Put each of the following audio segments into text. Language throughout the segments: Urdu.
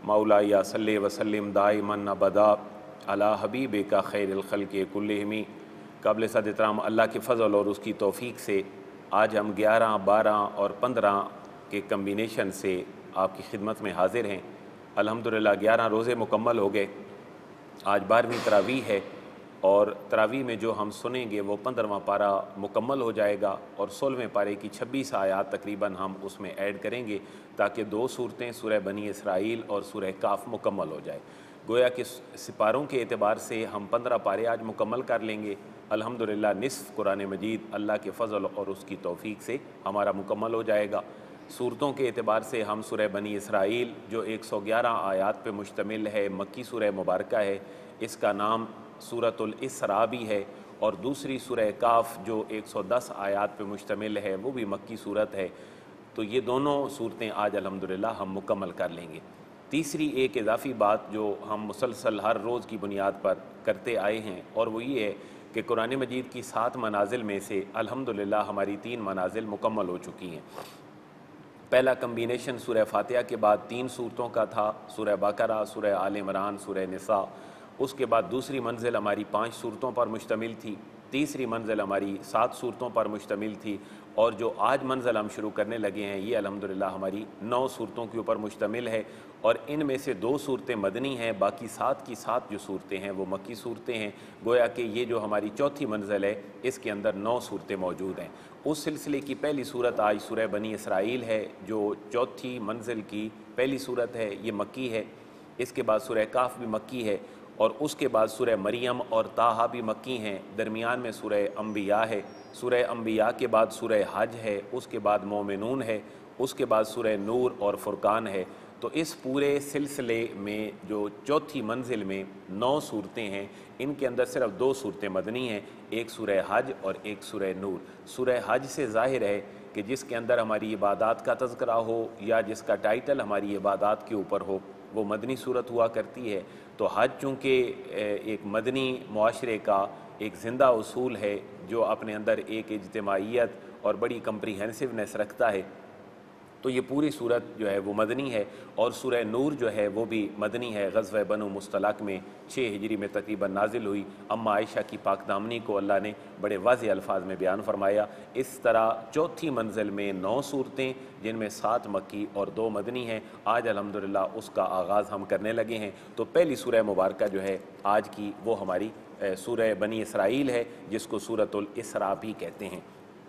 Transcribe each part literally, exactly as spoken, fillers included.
मौला या सल्ले वसल्लिम दाइमन अबदा अला हबीब का खैर खल्क़ कुल्लिहिम। काबिल सद एहतराम अल्लाह के फ़ज़ल और उसकी तौफ़ीक़ से आज हम ग्यारह, बारह और पंद्रह के कम्बिनेशन से आपकी खिदमत में हाज़िर हैं। अल्हम्दुलिल्लाह ग्यारह रोज़े मुकम्मल हो गए। आज बारहवीं तरावीह है और तरावीह में जो हम सुनेंगे वो पंद्रहवां पारा मुकम्मल हो जाएगा और सोलहवें पारे की छब्बीस आयात तकरीबन हम उसमें ऐड करेंगे ताकि दो सूरतें सूरह बनी इसराइल और सूरह काफ मुकम्मल हो जाए। गोया कि सिपारों के एतबार से हम पंद्रह पारे आज मुकम्मल कर लेंगे। अल्हम्दुलिल्लाह निस्फ़ कुरान मजीद अल्लाह के फ़ज़ल और उसकी तौफ़ीक़ से हमारा मुकम्मल हो जाएगा। सूरतों के एतबार से हम सूरह बनी इसराइल जो एक सौ ग्यारह आयात पे मुश्तमिल है, मक्की सूरह मुबारका है, इसका नाम सूरतुल इसरा भी है, और दूसरी सूरह काफ जो एक सौ दस आयात पे मुश्तमिल है वो भी मक्की सूरत है। तो ये दोनों सूरतें आज अल्हम्दुलिल्लाह हम मुकम्मल कर लेंगे। तीसरी एक इजाफ़ी बात जो हम मुसलसल हर रोज़ की बुनियाद पर करते आए हैं और वो ये है कि कुरान मजीद की सात मनाजिल में से अल्हम्दुलिल्लाह हमारी तीन मनाजिल मुकम्मल हो चुकी हैं। पहला कम्बिनेशन सूरह फातिहा के बाद तीन सूरतों का था, सूरह बकरा, सूरह आल इमरान, सूरह निसा। उसके बाद दूसरी मंजिल हमारी पाँच सूरतों पर मुश्तमिल थी, तीसरी मंजिल हमारी सात सूरतों पर मुश्तमिल थी, और जो आज मंजिल हम शुरू करने लगे हैं ये अल्हम्दुलिल्लाह हमारी नौ सूरतों के ऊपर मुश्तमिल है। और इनमें से दो सूरतें मदनी हैं, बाकी सात की सात जो सूरतें हैं वो मक्की सूरतें हैं। गोया कि ये जो हमारी चौथी मंजिल है इसके अंदर नौ सूरतें मौजूद हैं। उस सिलसिले की पहली सूरत आज सूरह बनी इसराइल है जो चौथी मंजिल की पहली सूरत है, ये मक्की है। इसके बाद सूरह काफ भी मक्की है और उसके बाद सूरह मरियम और ताहा भी मक्की हैं। दरमियान में सूरह अंबिया है, सूरह अंबिया के बाद सूरह हज है, उसके बाद मोमिनून है, उसके बाद सूरह नूर और फुरकान है। तो इस पूरे सिलसिले में जो चौथी मंजिल में नौ सूरतें हैं इनके अंदर सिर्फ दो सूरतें मदनी हैं, एक सूरह हज और एक सूरह नूर। सूरह हज से ज़ाहिर है कि जिसके अंदर हमारी इबादात का तज़किरा हो या जिसका टाइटल हमारी इबादात के ऊपर हो वो मदनी सूरत हुआ करती है। तो हज चूँकि एक मदनी मुआशरे का एक ज़िंदा उसूल है जो अपने अंदर एक इज्तिमाइयत और बड़ी कम्प्रीहेंसिवनेस रखता है, तो ये पूरी सूरत जो है वो मदनी है। और सूरह नूर जो है वो भी मदनी है। ग़ज़वा बनु मुस्तलक़ में छः हिजरी में तक़रीबन नाजिल हुई। अम्मा आयशा की पाकदामनी को अल्लाह ने बड़े वाज़ेह अल्फाज में बयान फरमाया। इस तरह चौथी मंजिल में नौ सूरतें जिनमें सात मक्की और दो मदनी हैं। आज अल्हम्दुलिल्लाह उसका आगाज़ हम करने लगे हैं। तो पहली सूरह मुबारका जो है आज की वो हमारी सूरह बनी इसराइल है जिसको सूरतुल इसरा भी कहते हैं।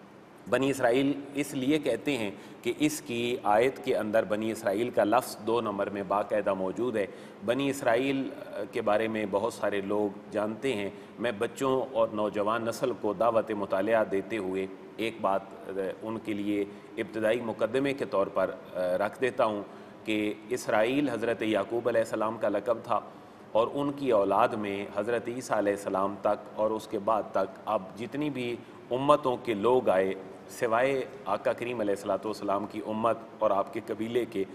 बनी इसराइल इसलिए कहते हैं कि इसकी आयत के अंदर बनी इसराइल का लफ्ज़ दो नंबर में बाकायदा मौजूद है। बनी इसराइल के बारे में बहुत सारे लोग जानते हैं। मैं बच्चों और नौजवान नस्ल को दावत मुतालिया देते हुए एक बात उनके लिए इब्तदाई मुकदमे के तौर पर रख देता हूँ कि इसराइल हज़रत याकूब अलैहिस्सलाम का लक़ब था और उनकी औलाद में हज़रत ईसा अलैहिस्सलाम तक और उसके बाद तक अब जितनी भी उम्मतों के लोग आए सिवाय आका करीम अलैहिस्सलातु वस्सलाम की उम्मत और आपके कबीले के,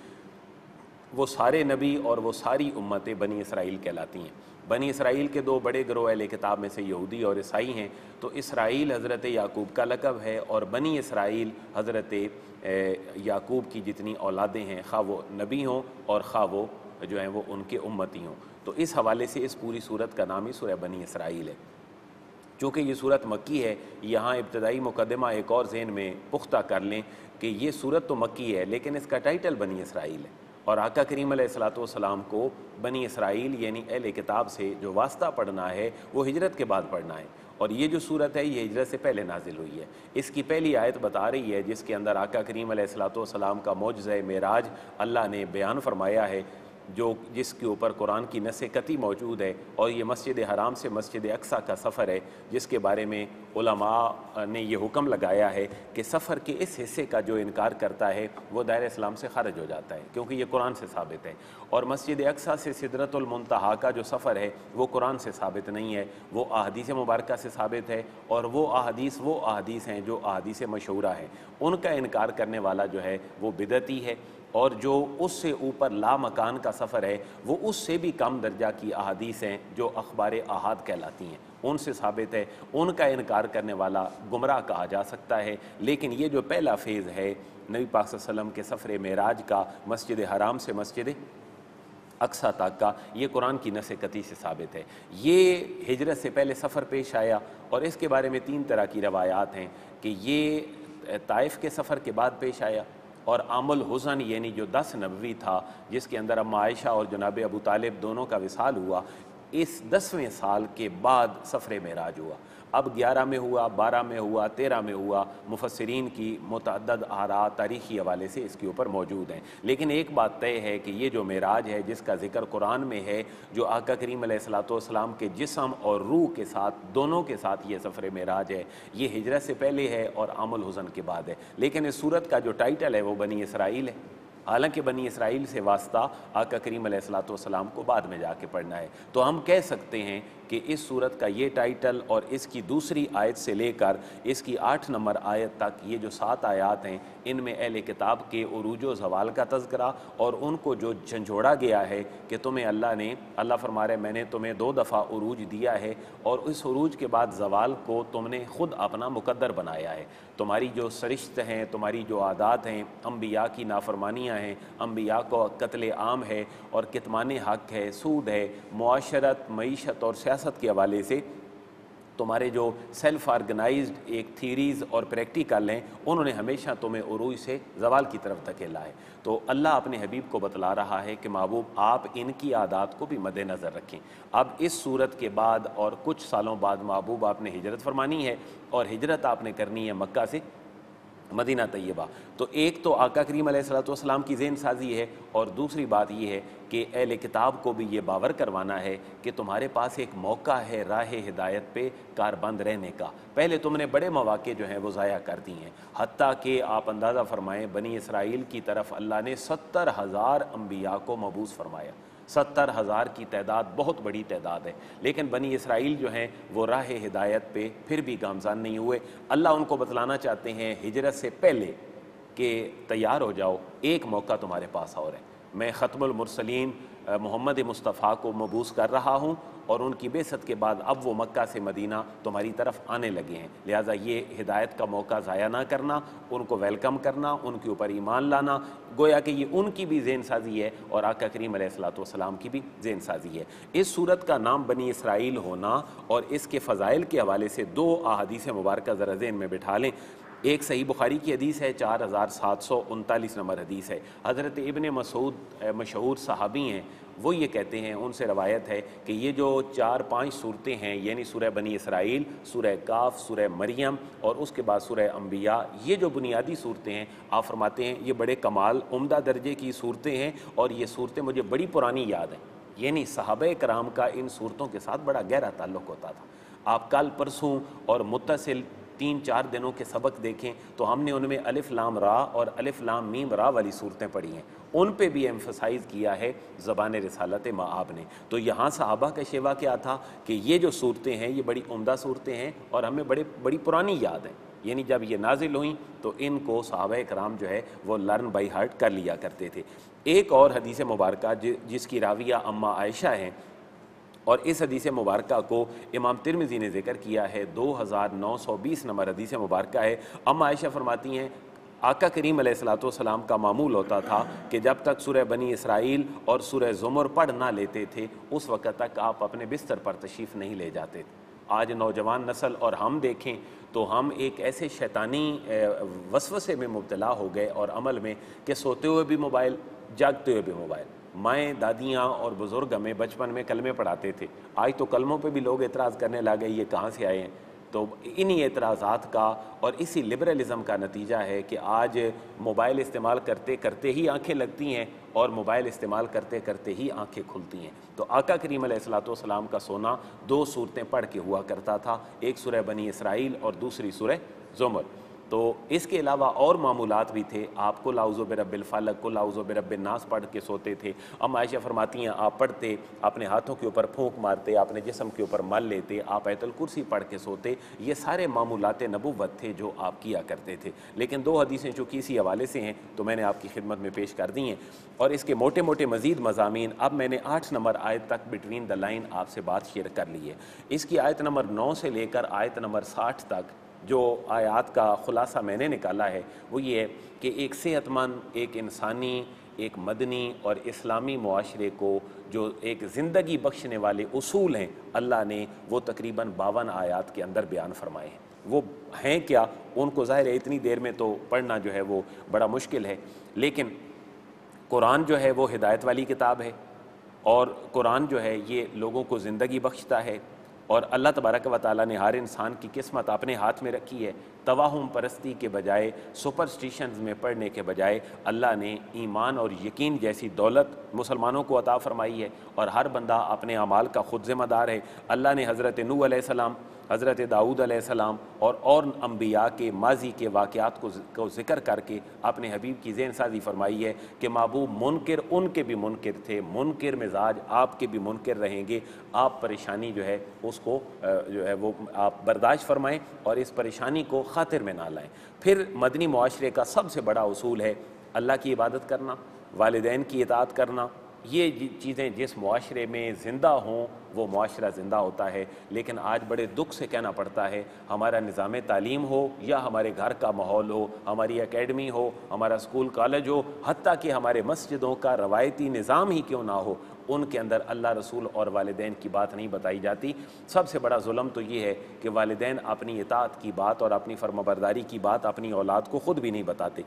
वो सारे नबी और वो सारी उम्मतें बनी इसराइल कहलाती हैं। बनी इसराइल के दो बड़े गिरोह अहले किताब में से यहूदी और ईसाई हैं। तो इसराइल हज़रत याकूब का लक़ब है और बनी इसराइल हज़रत याकूब की जितनी औलादें हैं, खा वो नबी हों और खा वो जो हैं वो उनके उम्मती हों। तो इस हवाले से इस पूरी सूरत का नाम ही सूरह बनी इसराइल है। चूँकि ये सूरत मक्की है, यहाँ इब्तदाई मुकदमा एक और ज़हन में पुख्ता कर लें कि ये सूरत तो मक्की है लेकिन इसका टाइटल बनी इसराइल है और आका करीम अलैहिस्सलातु वस्सलाम को बनी इसराइल यानी अहले किताब से जो वास्ता पढ़ना है वो हिजरत के बाद पढ़ना है। और ये जो सूरत है ये हिजरत से पहले नाजिल हुई है। इसकी पहली आयत बता रही है जिसके अंदर आका करीम अलैहिस्सलातु वस्सलाम का मौजज़ा मेराज अल्लाह ने बयान फरमाया है, जो जिसके ऊपर कुरान की नस कती मौजूद है। और ये मस्जिद हराम से मस्जिद अक्सा का सफ़र है जिसके बारे में उलमा ने ये हुक्म लगाया है कि सफ़र के इस हिस्से का जो इनकार करता है वो दायरे इस्लाम से ख़ारिज हो जाता है, क्योंकि ये कुरान से साबित है। और मस्जिद अक्सा से सिदरतुल मुंतहा का जो सफ़र है वो कुरान से साबित नहीं है, वो अहादीस मुबारका से साबित है। और वो अहादीस वो अहादीस हैं जो अहादीस मशहूरा हैं, उनका इनकार करने वाला जो है वो बिदती है। और जो उससे ऊपर ला मकान का सफ़र है वो उससे भी कम दर्जा की अहादीस हैं जो अखबार अहाद कहलाती हैं, उनसे साबित है। उनका इनकार करने वाला गुमराह कहा जा सकता है। लेकिन ये जो पहला फेज़ है नबी पाक सल्लल्लाहु अलैहि वसल्लम के सफ़र मेराज का मस्जिद हराम से मस्जिद اقصیٰ تک کا، یہ قرآن کی نص قطعی سے ثابت ہے۔ یہ ہجرت سے پہلے سفر پیش آیا، اور اس کے بارے میں تین طرح کی روایات ہیں کہ یہ طائف کے سفر کے بعد پیش آیا، اور عام الحزن یعنی جو دس نبوی تھا جس کے اندر اماں عائشہ اور جناب ابو طالب دونوں کا وصال ہوا، اس دسویں سال کے بعد سفر معراج ہوا۔ اب گیارہ میں ہوا، بارہ میں ہوا، تیرہ میں ہوا، مفسرین کی متعدد آراء تاریخی حوالے سے اس کے اوپر موجود ہیں، لیکن ایک بات طے ہے کہ یہ جو معراج ہے جس کا ذکر قرآن میں ہے، جو آقا کریم علیہ الصلوۃ والسلام کے جسم اور روح کے ساتھ دونوں کے ساتھ یہ سفر معراج ہے، یہ ہجرت سے پہلے ہے اور عام الحزن کے بعد ہے، لیکن اس سورت کا جو ٹائٹل ہے وہ بنی اسرائیل ہے، حالانکہ بنی اسرائیل سے واسطہ آقا کریم علیہ الصلوۃ والسلام کو بعد میں جا کے پڑھنا ہے۔ تو ہم کہہ سکتے ہیں کہ اس سورت کا یہ ٹائٹل اور اس کی دوسری آیت سے لے کر اس کی آٹھ نمبر آیت تک یہ جو سات آیات ہیں، ان میں اہل کتاب کے عروج و زوال کا تذکرہ، اور ان کو جو جھنجھوڑا گیا ہے کہ تمہیں اللہ نے اللہ فرما رہے میں نے تمہیں دو دفعہ عروج دیا ہے، اور اس عروج کے بعد زوال کو تم نے خود اپنا مقدر بنایا ہے، تمہاری جو سرشت ہیں، تمہاری جو عادات ہیں، انبیاء کی نافرمانیاں ہیں، انبیاء کو قتل عام ہے اور کتمان حق ہے، سود ہے، معاشرت، معیشت اور سیاست کے حوالے سے تمہارے جو سیلف آرگنائزڈ ایک تھیریز اور پریکٹیکل ہیں، انہوں نے ہمیشہ تمہیں عروج سے زوال کی طرف دھکیلا ہے۔ تو اللہ اپنے حبیب کو بتلا رہا ہے کہ محبوب آپ ان کی عادات کو بھی مد نظر رکھیں۔ اب اس صورت کے بعد اور کچھ سالوں بعد محبوب آپ نے ہجرت فرمانی ہے، اور ہجرت آپ نے کرنی ہے مکہ سے مدینہ طیبہ۔ تو ایک تو آقا کریم علیہ الصلوۃ والسلام کی ذہن سازی ہے، اور دوسری بات یہ ہے کہ اہل کتاب کو بھی یہ باور کروانا ہے کہ تمہارے پاس ایک موقع ہے راہ ہدایت پہ کاربند رہنے کا۔ پہلے تم نے بڑے مواقع جو ہیں وہ ضائع کر دی ہیں، حتیٰ کہ آپ اندازہ فرمائیں بنی اسرائیل کی طرف اللہ نے ستر ہزار انبیاء کو مبعوث فرمایا۔ ستر ہزار کی تعداد بہت بڑی تعداد ہے، لیکن بنی اسرائیل جو ہیں وہ راہ ہدایت پہ پھر بھی گامزن نہیں ہوئے۔ اللہ ان کو بتلانا چاہتے ہیں ہجرت سے پہلے کہ تیار ہو جاؤ، ایک موقع تمہارے پاس اور ہے، میں ختم المرسلین محمد مصطفیٰ کو مبعوث کر رہا ہوں، اور ان کی بعثت کے بعد اب وہ مکہ سے مدینہ تمہاری طرف آنے لگے ہیں، لہٰذا یہ ہدایت کا موقع ضائع نہ کرنا، ان کو ویلکم کرنا، ان کے اوپر ایمان لانا، گویا کہ یہ ان کی بھی ذہن سازی ہے اور آقا کریم علیہ الصلوۃ والسلام کی بھی ذہن سازی ہے۔ اس صورت کا نام بنی اسرائیل ہونا اور اس کے فضائل کے حوالے سے دو احادیث مبارکہ ذرا ذہن میں بٹھا لیں۔ ایک صحیح بخاری کی حدیث ہے، چار ہزار سات سو انتالیس نمبر حدیث ہے، حضرت ابن مسعود مشہور صحابی ہیں، وہ یہ کہتے ہیں، ان سے روایت ہے کہ یہ جو چار پانچ صورتیں ہیں، یعنی سورہ بنی اسرائیل، سورہ کاف، سورہ مریم اور اس کے بعد سورہ انبیاء، یہ جو بنیادی صورتیں ہیں، آپ فرماتے ہیں یہ بڑے کمال عمدہ درجے کی صورتیں ہیں، اور یہ صورتیں مجھے بڑی پرانی یاد ہیں، یعنی صحابہ کرام کا ان صورتوں کے ساتھ بڑا گہرا تعلق ہوتا تھا۔ آپ کل پرسوں اور متصل تین چار دنوں کے سبق دیکھیں تو ہم نے ان میں الف لام را اور الف لام میم را والی صورتیں پڑھی ہیں، ان پہ بھی ایمفسائز کیا ہے زبان رسالت مآب نے۔ تو یہاں صحابہ کا شیوا کیا تھا کہ یہ جو صورتیں ہیں یہ بڑی عمدہ صورتیں ہیں اور ہمیں بڑے بڑی پرانی یاد ہیں، یعنی جب یہ نازل ہوئیں تو ان کو صحابہ کرام جو ہے وہ لرن بائی ہارٹ کر لیا کرتے تھے۔ ایک اور حدیث مبارکہ جس کی راویہ اماں عائشہ ہیں، اور اس حدیث مبارکہ کو امام ترمذی نے ذکر کیا ہے، دو ہزار نو سو بیس نمبر حدیث مبارکہ ہے۔ اماں عائشہ فرماتی ہیں آقا کریم علیہ الصلوۃ والسلام کا معمول ہوتا تھا کہ جب تک سورہ بنی اسرائیل اور سورہ زمر پڑھ نہ لیتے تھے اس وقت تک آپ اپنے بستر پر تشریف نہیں لے جاتے تھے۔ آج نوجوان نسل اور ہم دیکھیں تو ہم ایک ایسے شیطانی وسوسے میں مبتلا ہو گئے اور عمل میں کہ سوتے ہوئے بھی موبائل، جاگتے ہوئے بھی موبائل۔ مائیں، دادیاں اور بزرگ ہمیں بچپن میں کلمے پڑھاتے تھے، آج تو کلموں پہ بھی لوگ اعتراض کرنے لگے یہ کہاں سے آئے ہیں۔ تو انہی اعتراضات کا اور اسی لبرلزم کا نتیجہ ہے کہ آج موبائل استعمال کرتے کرتے ہی آنکھیں لگتی ہیں اور موبائل استعمال کرتے کرتے ہی آنکھیں کھلتی ہیں۔ تو آقا کریم علیہ الصلوۃ والسلام کا سونا دو صورتیں پڑھ کے ہوا کرتا تھا، ایک سورہ بنی اسرائیل اور دوسری سورہ زمر۔ تو اس کے علاوہ اور معمولات بھی تھے، آپ قل اعوذ برب الفلق، قل اعوذ برب الناس پڑھ کے سوتے تھے۔ ام عائشہ فرماتی ہیں آپ پڑھتے، اپنے ہاتھوں کے اوپر پھونک مارتے، اپنے جسم کے اوپر مل لیتے، آپ آیت الکرسی پڑھ کے سوتے۔ یہ سارے معمولات نبوت تھے جو آپ کیا کرتے تھے، لیکن دو حدیثیں چونکہ اسی حوالے سے ہیں تو میں نے آپ کی خدمت میں پیش کر دی ہیں، اور اس کے موٹے موٹے مزید مضامین اب میں نے آٹھ نمبر آیت تک بٹوین دا لائن آپ سے بات شیئر کر لی ہے۔ اس کی آیت نمبر نو سے لے کر آیت نمبر ساٹھ تک جو آیات کا خلاصہ میں نے نکالا ہے وہ یہ ہے کہ ایک صحت مند، ایک انسانی، ایک مدنی اور اسلامی معاشرے کو جو ایک زندگی بخشنے والے اصول ہیں اللہ نے وہ تقریباً باون آیات کے اندر بیان فرمائے ہیں۔ وہ ہیں کیا، ان کو ظاہر ہے اتنی دیر میں تو پڑھنا جو ہے وہ بڑا مشکل ہے، لیکن قرآن جو ہے وہ ہدایت والی کتاب ہے، اور قرآن جو ہے یہ لوگوں کو زندگی بخشتا ہے، اور اللہ تبارک و تعالیٰ نے ہر انسان کی قسمت اپنے ہاتھ میں رکھی ہے۔ توہم پرستی کے بجائے، سپرسٹیشنز میں پڑھنے کے بجائے اللہ نے ایمان اور یقین جیسی دولت مسلمانوں کو عطا فرمائی ہے، اور ہر بندہ اپنے اعمال کا خود ذمہ دار ہے۔ اللہ نے حضرت نوح علیہ السلام، حضرت داؤد علیہ السلام اور اور انبیاء کے ماضی کے واقعات کو کو ذکر کر کے اپنے حبیب کی ذہن سازی فرمائی ہے کہ محبوب منکر ان کے بھی منکر تھے، منکر مزاج آپ کے بھی منکر رہیں گے، آپ پریشانی جو ہے اس کو جو ہے وہ آپ برداشت فرمائیں اور اس پریشانی کو خاطر میں نہ لائیں۔ پھر مدنی معاشرے کا سب سے بڑا اصول ہے اللہ کی عبادت کرنا، والدین کی اطاعت کرنا۔ یہ چیزیں جس معاشرے میں زندہ ہوں وہ معاشرہ زندہ ہوتا ہے، لیکن آج بڑے دکھ سے کہنا پڑتا ہے ہمارا نظام تعلیم ہو یا ہمارے گھر کا ماحول ہو، ہماری اکیڈمی ہو، ہمارا اسکول کالج ہو، حتیٰ کہ ہمارے مسجدوں کا روایتی نظام ہی کیوں نہ ہو، ان کے اندر اللہ رسول اور والدین کی بات نہیں بتائی جاتی۔ سب سے بڑا ظلم تو یہ ہے کہ والدین اپنی اطاعت کی بات اور اپنی فرمانبرداری کی بات اپنی اولاد کو خود بھی نہیں بتاتے۔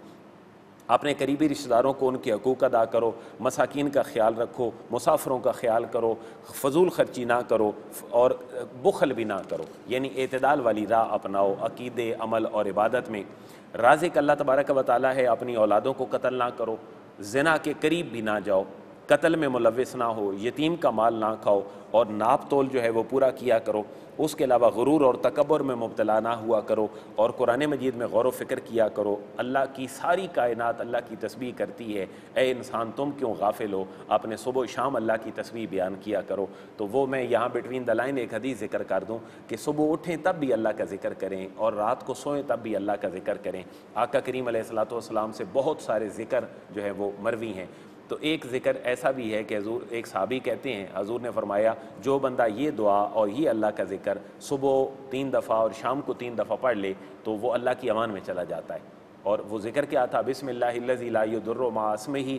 اپنے قریبی رشتہ داروں کو ان کے حقوق ادا کرو، مساکین کا خیال رکھو، مسافروں کا خیال کرو، فضول خرچی نہ کرو اور بخل بھی نہ کرو، یعنی اعتدال والی راہ اپناؤ عقیدے، عمل اور عبادت میں۔ رازق اللہ تبارک و تعالیٰ ہے، اپنی اولادوں کو قتل نہ کرو، زنا کے قریب بھی نہ جاؤ، قتل میں ملوث نہ ہو، یتیم کا مال نہ کھاؤ اور ناپ تول جو ہے وہ پورا کیا کرو۔ اس کے علاوہ غرور اور تکبر میں مبتلا نہ ہوا کرو اور قرآن مجید میں غور و فکر کیا کرو۔ اللہ کی ساری کائنات اللہ کی تسبیح کرتی ہے، اے انسان تم کیوں غافل ہو، اپنے صبح و شام اللہ کی تسبیح بیان کیا کرو۔ تو وہ میں یہاں بٹوین دا لائن ایک حدیث ذکر کر دوں کہ صبح اٹھیں تب بھی اللہ کا ذکر کریں اور رات کو سوئیں تب بھی اللہ کا ذکر کریں۔ آقا کریم علیہ الصلوۃ والسلام سے بہت سارے ذکر جو ہے وہ مروی ہیں، تو ایک ذکر ایسا بھی ہے کہ حضور ایک صحابی کہتے ہیں حضور نے فرمایا جو بندہ یہ دعا اور یہ اللہ کا ذکر صبح تین دفعہ اور شام کو تین دفعہ پڑھ لے تو وہ اللہ کی امان میں چلا جاتا ہے۔ اور وہ ذکر کیا تھا؟ بسم اللہ الذی لا یضر مع اسمہ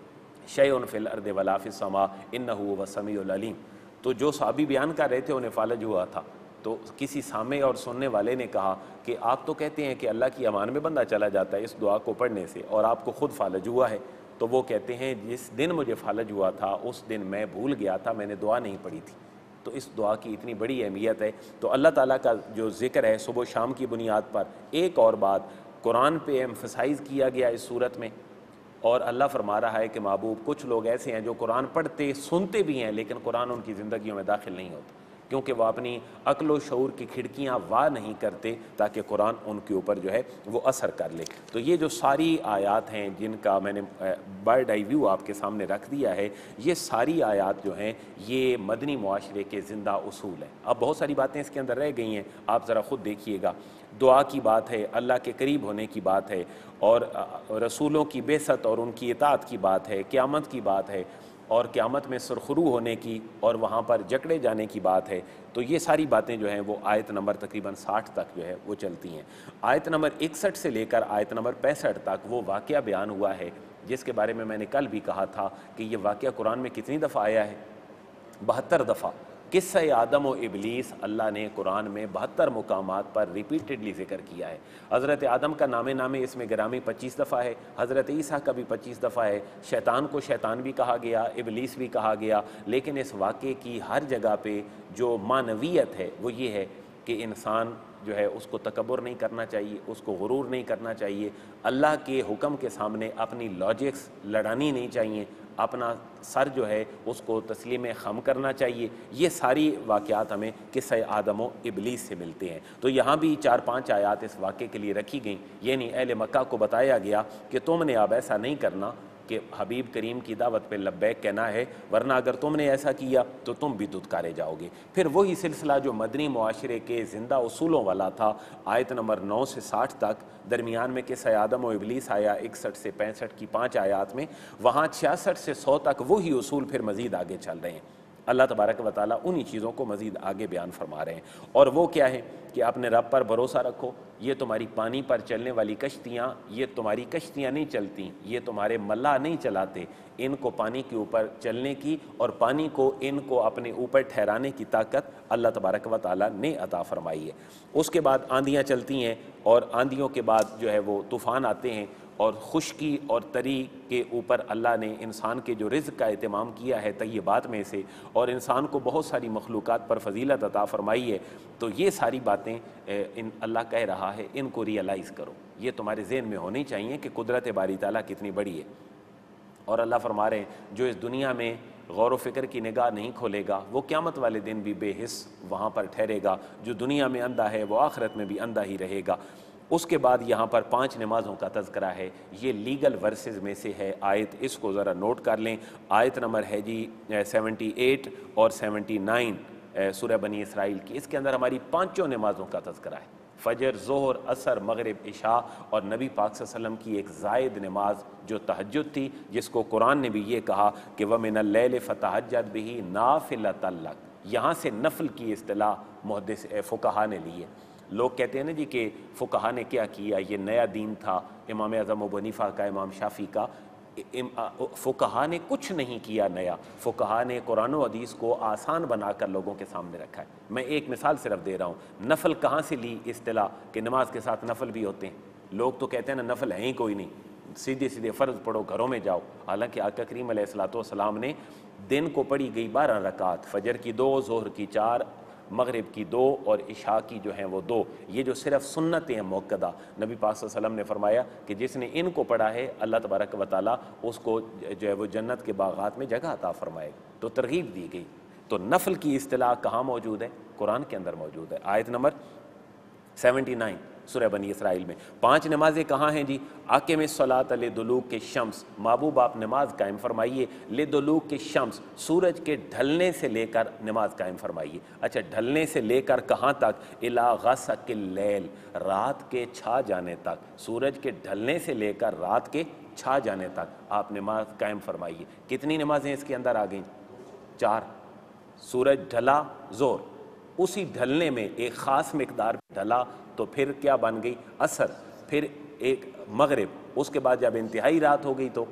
شیء فی الارض ولا فی السماء انہ هو السمیع العلیم۔ تو جو صحابی بیان کر رہے تھے انہیں فالج ہوا تھا، تو کسی سامع اور سننے والے نے کہا کہ آپ تو کہتے ہیں کہ اللہ کی امان میں بندہ چلا جاتا ہے اس دعا کو پڑھنے سے، اور آپ کو خود فالج ہوا ہے۔ تو وہ کہتے ہیں جس دن مجھے فالج ہوا تھا اس دن میں بھول گیا تھا، میں نے دعا نہیں پڑھی تھی۔ تو اس دعا کی اتنی بڑی اہمیت ہے۔ تو اللہ تعالیٰ کا جو ذکر ہے صبح و شام کی بنیاد پر، ایک اور بات قرآن پہ ایمفسائز کیا گیا اس صورت میں، اور اللہ فرما رہا ہے کہ محبوب کچھ لوگ ایسے ہیں جو قرآن پڑھتے سنتے بھی ہیں لیکن قرآن ان کی زندگیوں میں داخل نہیں ہوتا، کیونکہ وہ اپنی عقل و شعور کی کھڑکیاں وا نہیں کرتے تاکہ قرآن ان کے اوپر جو ہے وہ اثر کر لے۔ تو یہ جو ساری آیات ہیں جن کا میں نے برڈ آئی ویو آپ کے سامنے رکھ دیا ہے، یہ ساری آیات جو ہیں یہ مدنی معاشرے کے زندہ اصول ہیں۔ اب بہت ساری باتیں اس کے اندر رہ گئی ہیں، آپ ذرا خود دیکھیے گا۔ دعا کی بات ہے، اللہ کے قریب ہونے کی بات ہے، اور رسولوں کی بعثت اور ان کی اطاعت کی بات ہے، قیامت کی بات ہے، اور قیامت میں سرخرو ہونے کی اور وہاں پر جکڑے جانے کی بات ہے۔ تو یہ ساری باتیں جو ہیں وہ آیت نمبر تقریباً ساٹھ تک جو ہے وہ چلتی ہیں۔ آیت نمبر اکسٹھ سے لے کر آیت نمبر پینسٹھ تک وہ واقعہ بیان ہوا ہے جس کے بارے میں میں نے کل بھی کہا تھا کہ یہ واقعہ قرآن میں کتنی دفعہ آیا ہے؟ بہتر دفعہ۔ قصہ آدم و ابلیس اللہ نے قرآن میں بہتر مقامات پر ریپیٹڈلی ذکر کیا ہے۔ حضرت آدم کا نام نامے اس میں گرامی پچیس دفعہ ہے، حضرت عیسیٰ کا بھی پچیس دفعہ ہے، شیطان کو شیطان بھی کہا گیا، ابلیس بھی کہا گیا، لیکن اس واقعے کی ہر جگہ پہ جو معنویت ہے وہ یہ ہے کہ انسان جو ہے اس کو تکبر نہیں کرنا چاہیے، اس کو غرور نہیں کرنا چاہیے، اللہ کے حکم کے سامنے اپنی لاجکس لڑانی نہیں چاہیے، اپنا سر جو ہے اس کو تسلیم خم کرنا چاہیے۔ یہ ساری واقعات ہمیں قصہ آدم و ابلیس سے ملتے ہیں۔ تو یہاں بھی چار پانچ آیات اس واقعے کے لیے رکھی گئیں، یعنی اہل مکہ کو بتایا گیا کہ تم نے اب ایسا نہیں کرنا کہ حبیب کریم کی دعوت پہ لبیک کہنا ہے، ورنہ اگر تم نے ایسا کیا تو تم بھی دھتکارے جاؤ گے۔ پھر وہی سلسلہ جو مدنی معاشرے کے زندہ اصولوں والا تھا، آیت نمبر نو سے ساٹھ تک، درمیان میں قصہ آدم و ابلیس آیا اکسٹھ سے پینسٹھ کی پانچ آیات میں، وہاں چھیاسٹھ سے سو تک وہی اصول پھر مزید آگے چل رہے ہیں۔ اللہ تبارک و تعالیٰ انہی چیزوں کو مزید آگے بیان فرما رہے ہیں، اور وہ کیا ہے کہ اپنے رب پر بھروسہ رکھو، یہ تمہاری پانی پر چلنے والی کشتیاں، یہ تمہاری کشتیاں نہیں چلتی، یہ تمہارے ملاح نہیں چلاتے، ان کو پانی کے اوپر چلنے کی اور پانی کو ان کو اپنے اوپر ٹھہرانے کی طاقت اللہ تبارک و تعالیٰ نے عطا فرمائی ہے۔ اس کے بعد آندھیاں چلتی ہیں، اور آندھیوں کے بعد جو ہے وہ طوفان آتے ہیں، اور خشکی اور تری کے اوپر اللہ نے انسان کے جو رزق کا اہتمام کیا ہے طیبات میں سے، اور انسان کو بہت ساری مخلوقات پر فضیلت عطا فرمائی ہے، تو یہ ساری باتیں ان اللہ کہہ رہا ہے ان کو ریئلائز کرو، یہ تمہارے ذہن میں ہونی چاہیے کہ قدرت باری تعالیٰ کتنی بڑی ہے۔ اور اللہ فرما رہے ہیں جو اس دنیا میں غور و فکر کی نگاہ نہیں کھولے گا وہ قیامت والے دن بھی بے حس وہاں پر ٹھہرے گا، جو دنیا میں اندھا ہے وہ آخرت میں بھی اندھا ہی رہے گا۔ اس کے بعد یہاں پر پانچ نمازوں کا تذکرہ ہے، یہ لیگل ورسز میں سے ہے آیت، اس کو ذرا نوٹ کر لیں۔ آیت نمبر ہے جی سیونٹی ایٹ اور سیونٹی نائن سورہ بنی اسرائیل کی، اس کے اندر ہماری پانچوں نمازوں کا تذکرہ ہے، فجر، ظہر، عصر، مغرب، عشاء، اور نبی پاک صلی اللہ علیہ وسلم کی ایک زائد نماز جو تہجد تھی، جس کو قرآن نے بھی یہ کہا کہ وَمِنَ اللَّيْلِ فَتَہَجَّدْ بِهِ نَافِلَةً لَكَ، یہاں سے نفل کی اصطلاح محدث فقہا نے لی ہے۔ لوگ کہتے ہیں نا جی کہ فقہا نے کیا کیا، یہ نیا دین تھا امام اعظم ابو حنیفہ کا، امام شافعی کا۔ فقہا نے کچھ نہیں کیا نیا، فقہا نے قرآن و حدیث کو آسان بنا کر لوگوں کے سامنے رکھا ہے۔ میں ایک مثال صرف دے رہا ہوں، نفل کہاں سے لی اصطلاح کہ نماز کے ساتھ نفل بھی ہوتے ہیں؟ لوگ تو کہتے ہیں نا نفل ہے ہی کوئی نہیں، سیدھے سیدھے فرض پڑھو گھروں میں جاؤ، حالانکہ آقا کریم علیہ الصلوۃ والسلام نے دن کو پڑھی گئی بارہ رکعت، فجر کی دو، ظہر کی چار، مغرب کی دو، اور عشاء کی جو ہیں وہ دو، یہ جو صرف سنتیں ہیں موقدہ، نبی پاک صلی اللہ علیہ وسلم نے فرمایا کہ جس نے ان کو پڑھا ہے اللہ تبارک و تعالیٰ اس کو جو ہے وہ جنت کے باغات میں جگہ عطا فرمائے گا، تو ترغیب دی گئی۔ تو نفل کی اصطلاح کہاں موجود ہے؟ قرآن کے اندر موجود ہے۔ آیت نمبر سیونٹی نائن سورہ بنی اسرائیل میں پانچ نمازیں کہاں ہیں جی؟ اقیم الصلاۃ لدلوک الشمس، محبوب آپ نماز قائم فرمائیے، لدلوک الشمس، سورج کے ڈھلنے سے لے کر نماز قائم فرمائیے۔ اچھا، ڈھلنے سے لے کر کہاں تک؟ الی غسق اللیل، رات کے چھا جانے تک، سورج کے ڈھلنے سے لے کر رات کے چھا جانے تک آپ نماز قائم فرمائیے۔ کتنی نمازیں اس کے اندر آ گئیں؟ چار۔ سورج ڈھلا، زور، اسی ڈھلنے میں ایک خاص مقدار ڈھلا تو پھر کیا بن گئی؟ عصر، پھر ایک مغرب، اس کے بعد جب انتہائی رات ہو گئی تو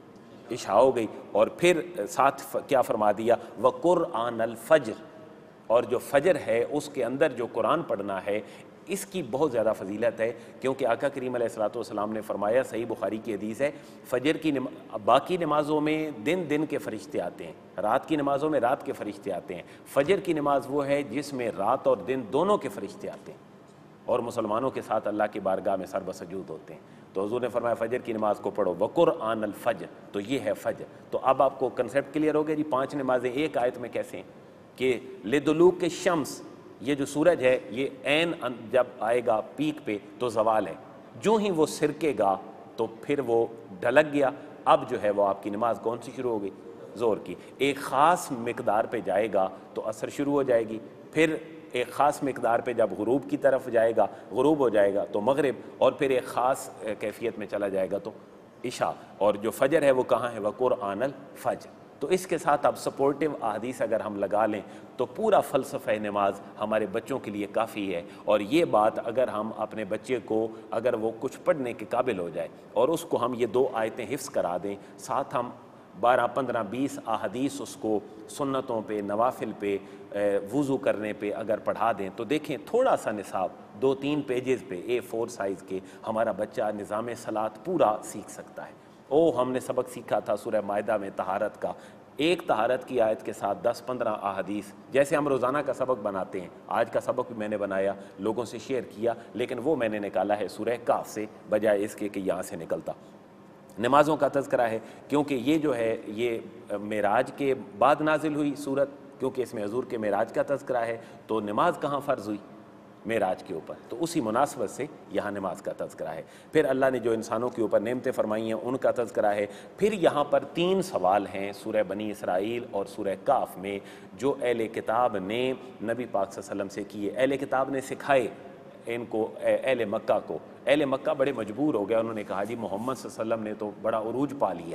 عشاء ہو گئی، اور پھر ساتھ کیا فرما دیا؟ وَقُرْآنَ الْفَجْرِ، اور جو فجر ہے اس کے اندر جو قرآن پڑھنا ہے اس کی بہت زیادہ فضیلت ہے، کیونکہ آقا کریم علیہ الصلوۃ والسلام نے فرمایا، صحیح بخاری کی حدیث ہے، فجر کی نم... باقی نمازوں میں دن دن کے فرشتے آتے ہیں، رات کی نمازوں میں رات کے فرشتے آتے ہیں، فجر کی نماز وہ ہے جس میں رات اور دن دونوں کے فرشتے آتے ہیں، اور مسلمانوں کے ساتھ اللہ کی بارگاہ میں سر بسجود ہوتے ہیں۔ تو حضور نے فرمایا فجر کی نماز کو پڑھو، وَقُرْآنَ الْفَجْرِ، تو یہ ہے فجر۔ تو اب آپ کو کنسیپٹ کلیئر ہو گیا جی پانچ نمازیں ایک آیت میں کیسے ہیں، کہ لِدُلُوکِ الشَّمْس، یہ جو سورج ہے یہ عین جب آئے گا پیک پہ تو زوال ہے، جو ہی وہ سرکے گا تو پھر وہ ڈھلک گیا، اب جو ہے وہ آپ کی نماز کون سی شروع ہو گئی؟ زور کی۔ ایک خاص مقدار پہ جائے گا تو عصر شروع ہو جائے گی، پھر ایک خاص مقدار پہ جب غروب کی طرف جائے گا، غروب ہو جائے گا تو مغرب، اور پھر ایک خاص کیفیت میں چلا جائے گا تو عشاء، اور جو فجر ہے وہ کہاں ہے؟ وَقُرْآنَ الْفَجْرِ۔ تو اس کے ساتھ اب سپورٹیو احادیث اگر ہم لگا لیں تو پورا فلسفہ نماز ہمارے بچوں کے لیے کافی ہے، اور یہ بات اگر ہم اپنے بچے کو اگر وہ کچھ پڑھنے کے قابل ہو جائے اور اس کو ہم یہ دو آیتیں حفظ کرا دیں، ساتھ ہم بارہ پندرہ بیس احادیث اس کو سنتوں پہ، نوافل پہ، وضو کرنے پہ اگر پڑھا دیں تو دیکھیں تھوڑا سا نصاب دو تین پیجز پہ اے فور سائز کے ہمارا بچہ نظام صلاۃ پورا سیکھ سکتا ہے۔ او ہم نے سبق سیکھا تھا سورہ مائدہ میں طہارت کا، ایک طہارت کی آیت کے ساتھ دس پندرہ احادیث، جیسے ہم روزانہ کا سبق بناتے ہیں، آج کا سبق بھی میں نے بنایا، لوگوں سے شیئر کیا، لیکن وہ میں نے نکالا ہے سورہ کہف سے بجائے اس کے کہ یہاں سے نکلتا۔ نمازوں کا تذکرہ ہے کیونکہ یہ جو ہے یہ معراج کے بعد نازل ہوئی سورت، کیونکہ اس میں حضور کے معراج کا تذکرہ ہے، تو نماز کہاں فرض ہوئی؟ معراج کے اوپر، تو اسی مناسبت سے یہاں نماز کا تذکرہ ہے۔ پھر اللہ نے جو انسانوں کے اوپر نعمتیں فرمائی ہیں ان کا تذکرہ ہے۔ پھر یہاں پر تین سوال ہیں سورہ بنی اسرائیل اور سورہ کہف میں جو اہل کتاب نے نبی پاک صلی اللہ علیہ وسلم سے کیے، اہل کتاب نے سکھائے ان کو، اہل مکہ کو۔ اہل مکہ بڑے مجبور ہو گئے، انہوں نے کہا جی محمد صلی اللہ علیہ وسلم نے تو بڑا عروج پا لیا ہے،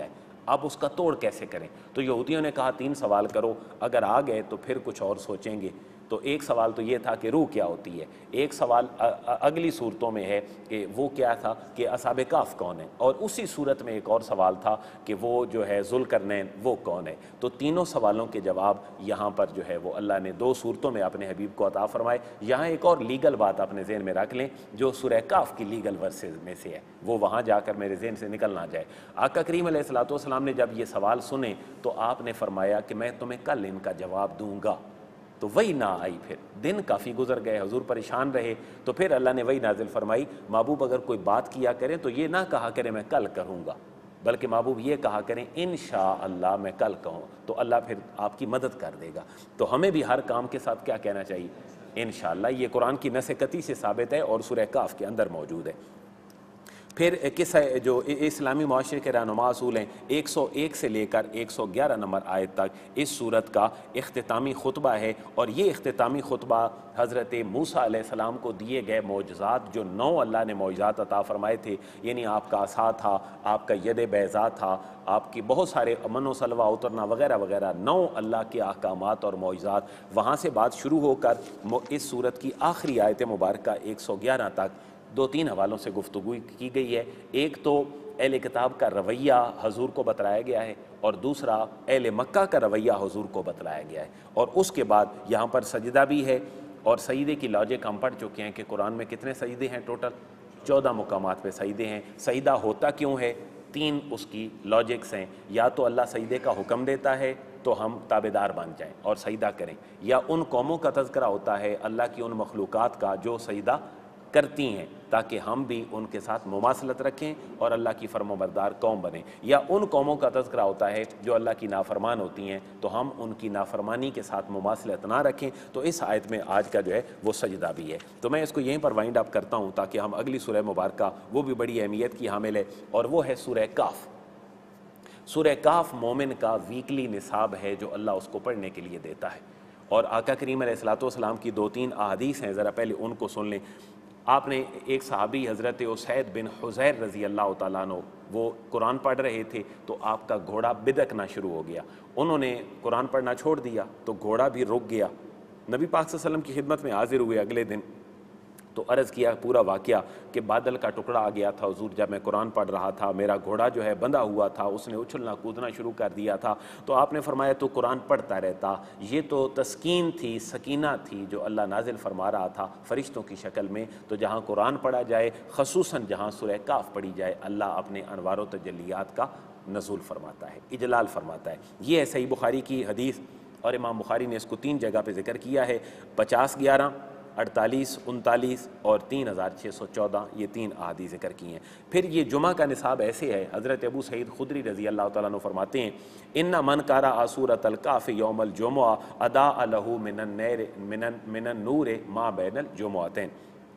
آپ اس کا توڑ کیسے کریں؟ تو یہودیوں نے کہا تین سوال کرو، اگر آ گئے تو پھر کچھ اور سوچیں گے۔ تو ایک سوال تو یہ تھا کہ روح کیا ہوتی ہے، ایک سوال اگلی صورتوں میں ہے کہ وہ کیا تھا کہ اصحاب کہف کون ہیں، اور اسی صورت میں ایک اور سوال تھا کہ وہ جو ہے ذوالقرنین وہ کون ہے۔ تو تینوں سوالوں کے جواب یہاں پر جو ہے وہ اللہ نے دو صورتوں میں اپنے حبیب کو عطا فرمائے۔ یہاں ایک اور لیگل بات اپنے ذہن میں رکھ لیں جو سورہ کہف کی لیگل ورسز میں سے ہے، وہ وہاں جا کر میرے ذہن سے نکل نہ جائے۔ آقا کریم علیہ الصلوۃ والسلام نے جب یہ سوال سنے تو آپ نے فرمایا کہ میں تمہیں کل ان کا جواب دوں گا، تو وہی نہ آئی۔ پھر دن کافی گزر گئے، حضور پریشان رہے، تو پھر اللہ نے وہی نازل فرمائی، محبوب اگر کوئی بات کیا کرے تو یہ نہ کہا کرے میں کل کروں گا، بلکہ محبوب یہ کہا کریں انشاءاللہ میں کل کہوں، تو اللہ پھر آپ کی مدد کر دے گا۔ تو ہمیں بھی ہر کام کے ساتھ کیا کہنا چاہیے؟ انشاءاللہ۔ یہ قرآن کی نص قطعی سے ثابت ہے اور سورہ کہف کے اندر موجود ہے۔ پھر قصہ جو اسلامی معاشرے کے رہنما اصول ہیں، ایک سو ایک سے لے کر ایک سو گیارہ نمبر آیت تک اس صورت کا اختتامی خطبہ ہے، اور یہ اختتامی خطبہ حضرت موسیٰ علیہ السلام کو دیے گئے معجزات، جو نو اللہ نے معجزات عطا فرمائے تھے، یعنی آپ کا عصا تھا، آپ کا ید بیضا تھا، آپ کی بہت سارے امن و سلوہ اترنا وغیرہ وغیرہ، نو اللہ کے احکامات اور معجزات، وہاں سے بات شروع ہو کر اس صورت کی آخری آیت مبارکہ ایک سو گیارہ تک دو تین حوالوں سے گفتگو کی گئی ہے۔ ایک تو اہل کتاب کا رویہ حضور کو بتلایا گیا ہے، اور دوسرا اہل مکہ کا رویہ حضور کو بتلایا گیا ہے، اور اس کے بعد یہاں پر سجدہ بھی ہے، اور سجدے کی لاجک ہم پڑھ چکے ہیں کہ قرآن میں کتنے سجدے ہیں ٹوٹل؟ چودہ مقامات پہ سجدے ہیں۔ سجدہ ہوتا کیوں ہے؟ تین اس کی لاجکس ہیں، یا تو اللہ سجدے کا حکم دیتا ہے تو ہم تابعدار بن جائیں اور سجدہ کریں، یا ان قوموں کا تذکرہ ہوتا ہے اللہ کی ان مخلوقات کا جو سجدہ کرتی ہیں تاکہ ہم بھی ان کے ساتھ مماثلت رکھیں اور اللہ کی فرم و بردار قوم بنیں، یا ان قوموں کا تذکرہ ہوتا ہے جو اللہ کی نافرمان ہوتی ہیں تو ہم ان کی نافرمانی کے ساتھ مماثلت نہ رکھیں۔ تو اس آیت میں آج کا جو ہے وہ سجدہ بھی ہے۔ تو میں اس کو یہیں پر وائنڈ اپ کرتا ہوں تاکہ ہم اگلی سورہ مبارکہ، وہ بھی بڑی اہمیت کی حامل ہے، اور وہ ہے سورہ کہف۔ سورہ کہف مومن کا ویکلی نصاب ہے جو اللہ اس کو پڑھنے کے لیے دیتا ہے، اور آقا کریم علیہ الصلوۃ والسلام کی دو تین احادیث ہیں، ذرا پہلے ان کو سن لیں۔ آپ نے ایک صحابی حضرت اسید بن حضیر رضی اللہ تعالیٰ عنہ، وہ قرآن پڑھ رہے تھے تو آپ کا گھوڑا بدکنا شروع ہو گیا، انہوں نے قرآن پڑھنا چھوڑ دیا تو گھوڑا بھی رک گیا۔ نبی پاک صلی اللہ علیہ وسلم کی خدمت میں حاضر ہوئے اگلے دن، تو عرض کیا پورا واقعہ کہ بادل کا ٹکڑا آ گیا تھا حضور، جب میں قرآن پڑھ رہا تھا میرا گھوڑا جو ہے بندھا ہوا تھا، اس نے اچھلنا کودنا شروع کر دیا تھا۔ تو آپ نے فرمایا تو قرآن پڑھتا رہتا، یہ تو تسکین تھی، سکینہ تھی جو اللہ نازل فرما رہا تھا فرشتوں کی شکل میں۔ تو جہاں قرآن پڑھا جائے، خصوصاً جہاں سورہ کہف پڑھی جائے، اللہ اپنے انوار و تجلیات کا نزول فرماتا ہے، اجلال فرماتا ہے۔ یہ ہے صحیح بخاری کی حدیث، اور امام بخاری نے اس کو تین جگہ پہ ذکر کیا ہے، پچاس گیارہ، اڑتالیس، انتالیس اور تین ہزار چھ سو چودہ، یہ تین احادیث ذکر کی ہیں۔ پھر یہ جمعہ کا نصاب ایسے ہے، حضرت ابو سعید خدری رضی اللہ تعالیٰ عنہ فرماتے ہیں، ان من قرأ سورۃ الکہف یوم الجمعہ اضاء لہ من النور من النور ما بین الجمعتین۔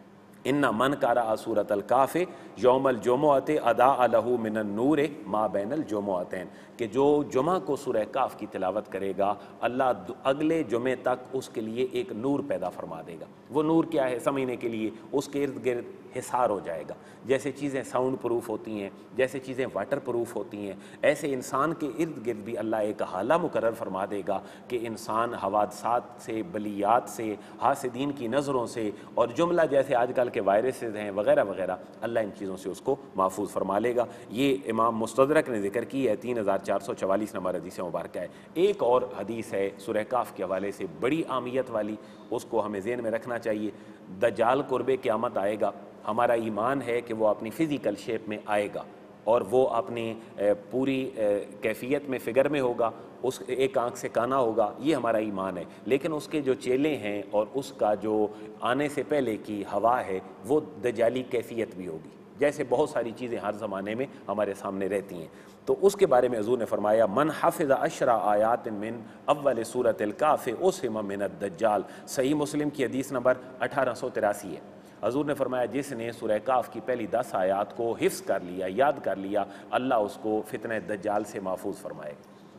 ان من قرأ سورۃ الکہف یوم الجمعۃ اضاء لہ من النور ما بین الجمعتین، کہ جو جمعہ کو سورہ کہف کی تلاوت کرے گا اللہ اگلے جمعے تک اس کے لیے ایک نور پیدا فرما دے گا۔ وہ نور کیا ہے سمجھنے کے لیے، اس کے ارد گرد حصار ہو جائے گا۔ جیسے چیزیں ساؤنڈ پروف ہوتی ہیں، جیسے چیزیں واٹر پروف ہوتی ہیں، ایسے انسان کے ارد گرد بھی اللہ ایک حالہ مقرر فرما دے گا کہ انسان حوادثات سے، بلیات سے، حاسدین کی نظروں سے، اور جملہ جیسے آج کل کے وائرسز ہیں وغیرہ وغیرہ، اللہ ان چیزوں سے اس کو محفوظ فرما لے گا۔ یہ امام مستدرک نے ذکر کی ہے، تین ہزار چار سو چوالیس نمبر حدیث مبارکہ ہے۔ ایک اور حدیث ہے سورہ کہف کے حوالے سے بڑی اہمیت والی، اس کو ہمیں ذہن میں رکھنا چاہیے۔ دجال قرب قیامت آئے گا، ہمارا ایمان ہے کہ وہ اپنی فزیکل شیپ میں آئے گا، اور وہ اپنی پوری کیفیت میں فگر میں ہوگا، اس ایک آنکھ سے کانا ہوگا، یہ ہمارا ایمان ہے۔ لیکن اس کے جو چیلے ہیں اور اس کا جو آنے سے پہلے کی ہوا ہے وہ دجالی کیفیت بھی ہوگی، جیسے بہت ساری چیزیں ہر زمانے میں ہمارے سامنے رہتی ہیں۔ تو اس کے بارے میں حضور نے فرمایا من حفظ عشر آیات من اول سورۃ الکہف عصم من الدجال، صحیح مسلم کی حدیث نمبر اٹھارہ سو تراسی ہے۔ حضور نے فرمایا جس نے سورہ کہف کی پہلی دس آیات کو حفظ کر لیا، یاد کر لیا، اللہ اس کو فتنہ دجال سے محفوظ فرمائے۔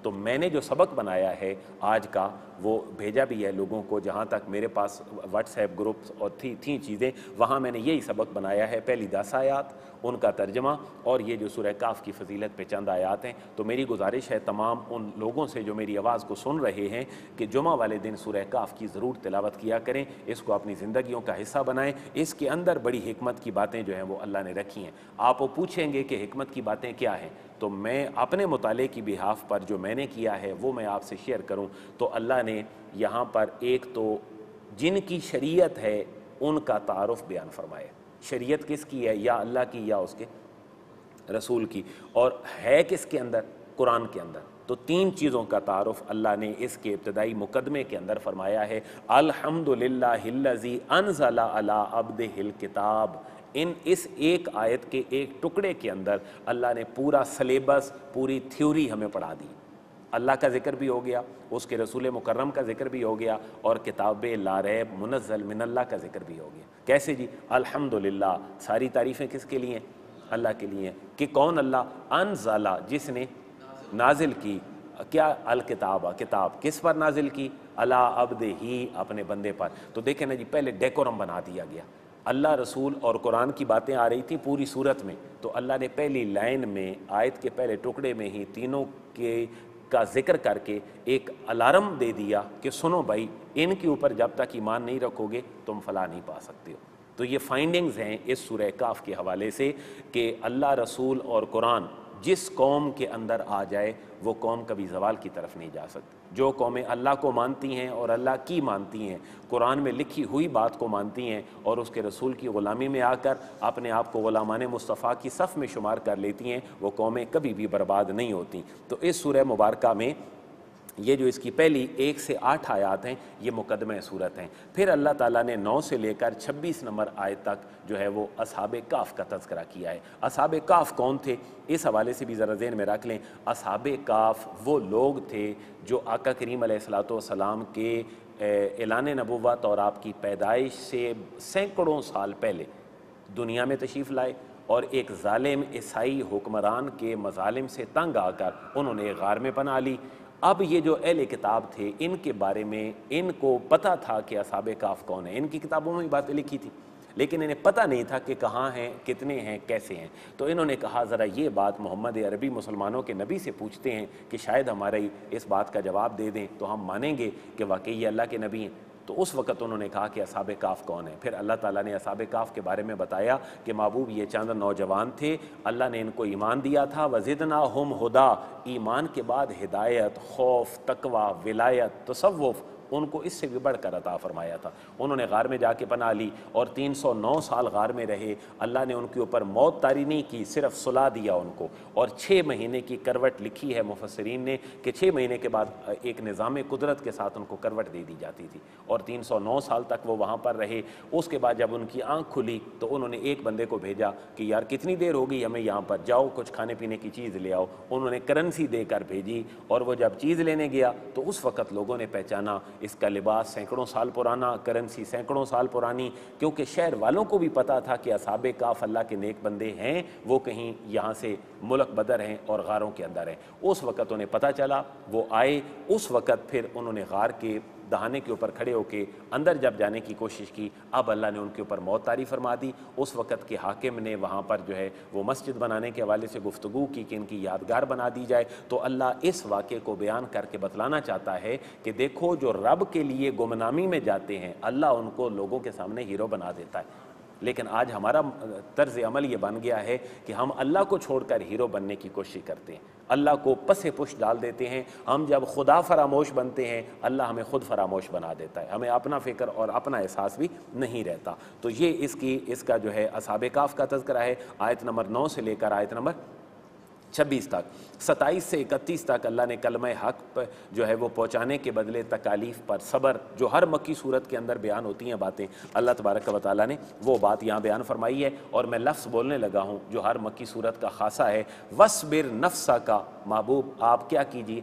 تو میں نے جو سبق بنایا ہے آج کا وہ بھیجا بھی ہے لوگوں کو، جہاں تک میرے پاس واٹس ایپ گروپس اور تھی تھیں چیزیں، وہاں میں نے یہی سبق بنایا ہے، پہلی دس آیات ان کا ترجمہ اور یہ جو سورہ کاف کی فضیلت پہ چند آیات ہیں۔ تو میری گزارش ہے تمام ان لوگوں سے جو میری آواز کو سن رہے ہیں کہ جمعہ والے دن سورہ کاف کی ضرور تلاوت کیا کریں، اس کو اپنی زندگیوں کا حصہ بنائیں۔ اس کے اندر بڑی حکمت کی باتیں جو ہیں وہ اللہ نے رکھی ہیں۔ آپ وہ پوچھیں گے کہ حکمت کی باتیں کیا ہیں، تو میں اپنے مطالعے کی بحاف پر جو میں نے کیا ہے وہ میں آپ سے شیئر کروں تو اللہ نے یہاں پر ایک تو جن کی شریعت ہے ان کا تعارف بیان فرمایا۔ شریعت کس کی ہے؟ یا اللہ کی یا اس کے رسول کی، اور ہے کس کے اندر؟ قرآن کے اندر۔ تو تین چیزوں کا تعارف اللہ نے اس کے ابتدائی مقدمے کے اندر فرمایا ہے۔ الحمدللہ الذی انزل علی عبدہ الکتاب۔ ان اس ایک آیت کے ایک ٹکڑے کے اندر اللہ نے پورا سلیبس، پوری تھیوری ہمیں پڑھا دی۔ اللہ کا ذکر بھی ہو گیا، اس کے رسول مکرم کا ذکر بھی ہو گیا، اور کتاب لا ریب منزل من اللہ کا ذکر بھی ہو گیا۔ کیسے جی؟ الحمدللہ، ساری تعریفیں کس کے لیے ہیں؟ اللہ کے لیے ہیں۔ کہ کون اللہ؟ انزل، جس نے نازل کی، کیا؟ الکتاب، کتاب کس پر نازل کی؟ علی عبدہ ہی، اپنے بندے پر۔ تو دیکھیں نا جی، پہلے ڈیکورم بنا دیا گیا۔ اللہ، رسول اور قرآن کی باتیں آ رہی تھیں پوری صورت میں، تو اللہ نے پہلی لائن میں آیت کے پہلے ٹکڑے میں ہی تینوں کے کا ذکر کر کے ایک الارم دے دیا کہ سنو بھائی، ان کے اوپر جب تک ایمان نہیں رکھو گے تم فلاح نہیں پا سکتے ہو۔ تو یہ فائنڈنگز ہیں اس سورہ کاف کے حوالے سے کہ اللہ، رسول اور قرآن جس قوم کے اندر آ جائے وہ قوم کبھی زوال کی طرف نہیں جا سکتی۔ جو قومیں اللہ کو مانتی ہیں اور اللہ کی مانتی ہیں، قرآن میں لکھی ہوئی بات کو مانتی ہیں اور اس کے رسول کی غلامی میں آ کر اپنے آپ کو غلامان مصطفیٰ کی صف میں شمار کر لیتی ہیں، وہ قومیں کبھی بھی برباد نہیں ہوتی۔ تو اس سورہ مبارکہ میں یہ جو اس کی پہلی ایک سے آٹھ آیات ہیں یہ مقدمہ صورت ہیں۔ پھر اللہ تعالیٰ نے نو سے لے کر چھبیس نمبر آیت تک جو ہے وہ اصحاب کاف کا تذکرہ کیا ہے۔ اصحاب کاف کون تھے؟ اس حوالے سے بھی ذرا ذہن میں رکھ لیں۔ اصحاب کاف وہ لوگ تھے جو آقا کریم علیہ الصلوۃ والسلام کے اعلان نبوت اور آپ کی پیدائش سے سینکڑوں سال پہلے دنیا میں تشریف لائے، اور ایک ظالم عیسائی حکمران کے مظالم سے تنگ آ کر انہوں نے غار میں پناہ لی۔ اب یہ جو اہل کتاب تھے ان کے بارے میں ان کو پتہ تھا کہ اصحاب کاف کون ہیں، ان کی کتابوں میں باتیں لکھی تھی، لیکن انہیں پتہ نہیں تھا کہ کہاں ہیں، کتنے ہیں، کیسے ہیں۔ تو انہوں نے کہا ذرا یہ بات محمد عربی مسلمانوں کے نبی سے پوچھتے ہیں کہ شاید ہمارے اس بات کا جواب دے دیں تو ہم مانیں گے کہ واقعی یہ اللہ کے نبی ہیں۔ تو اس وقت انہوں نے کہا کہ اصحاب کاف کون ہیں۔ پھر اللہ تعالیٰ نے اصحاب کاف کے بارے میں بتایا کہ محبوب یہ چند نوجوان تھے، اللہ نے ان کو ایمان دیا تھا، وزدناہم ہدا، ایمان کے بعد ہدایت، خوف، تقوی، ولایت، تصوف، ان کو اس سے بھی بڑھ کر عطا فرمایا تھا۔ انہوں نے غار میں جا کے پناہ لی اور تین سو نو سال غار میں رہے۔ اللہ نے ان کے اوپر موت طاری نہیں کی، صرف صلح دیا ان کو، اور چھ مہینے کی کروٹ لکھی ہے مفسرین نے کہ چھ مہینے کے بعد ایک نظام قدرت کے ساتھ ان کو کروٹ دے دی جاتی تھی، اور تین سو نو سال تک وہ وہاں پر رہے۔ اس کے بعد جب ان کی آنکھ کھلی تو انہوں نے ایک بندے کو بھیجا کہ یار کتنی دیر ہو گئی ہمیں یہاں پر، جاؤ کچھ کھانے پینے کی چیز لے آؤ۔ انہوں نے کرنسی دے کر بھیجی، اور وہ جب چیز لینے گیا تو اس وقت لوگوں نے پہچانا اس کا لباس سینکڑوں سال پرانا، کرنسی سینکڑوں سال پرانی، کیونکہ شہر والوں کو بھی پتا تھا کہ اصحاب کاف اللہ کے نیک بندے ہیں، وہ کہیں یہاں سے ملک بدر ہیں اور غاروں کے اندر ہیں۔ اس وقت انہیں پتہ چلا، وہ آئے۔ اس وقت پھر انہوں نے غار کے دہانے کے اوپر کھڑے ہو کے اندر جب جانے کی کوشش کی، اب اللہ نے ان کے اوپر موت طاری فرما دی۔ اس وقت کے حاکم نے وہاں پر جو ہے وہ مسجد بنانے کے حوالے سے گفتگو کی کہ ان کی یادگار بنا دی جائے۔ تو اللہ اس واقعے کو بیان کر کے بتلانا چاہتا ہے کہ دیکھو جو رب کے لیے گمنامی میں جاتے ہیں اللہ ان کو لوگوں کے سامنے ہیرو بنا دیتا ہے، لیکن آج ہمارا طرز عمل یہ بن گیا ہے کہ ہم اللہ کو چھوڑ کر ہیرو بننے کی کوشش کرتے ہیں، اللہ کو پس پش ڈال دیتے ہیں۔ ہم جب خدا فراموش بنتے ہیں اللہ ہمیں خود فراموش بنا دیتا ہے، ہمیں اپنا فکر اور اپنا احساس بھی نہیں رہتا۔ تو یہ اس کی اس کا جو ہے اصحاب کاف کا تذکرہ ہے، آیت نمبر نو سے لے کر آیت نمبر چھبیس تک۔ ستائیس سے اکتیس تک اللہ نے کلمہ حق پر جو ہے وہ پہنچانے کے بدلے تکالیف پر صبر، جو ہر مکی صورت کے اندر بیان ہوتی ہیں باتیں، اللہ تبارک و تعالیٰ نے وہ بات یہاں بیان فرمائی ہے۔ اور میں لفظ بولنے لگا ہوں جو ہر مکی صورت کا خاصہ ہے، وَاصْبِرْ نَفْسَكَ، محبوب آپ کیا کیجیے؟